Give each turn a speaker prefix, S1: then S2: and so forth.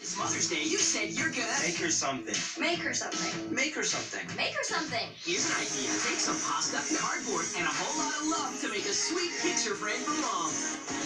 S1: It's Mother's Day. You said you're gonna
S2: make her something.
S3: Make her something.
S2: Make her something.
S3: Make her something.
S1: Here's an idea. Take some pasta, cardboard, and a whole lot of love to make a sweet picture frame for Mom.